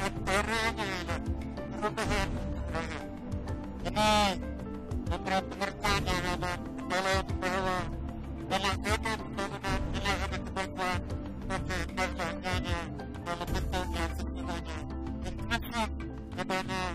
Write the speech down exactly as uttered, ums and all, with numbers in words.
antaranya perubahan budaya. Ini beberapa pengertian yang ada dalam bahwa pelaksanaan pembangunan wilayah dan kebanggaan bagi masyarakat dalam bentuk yang sesungguhnya inklusif di mana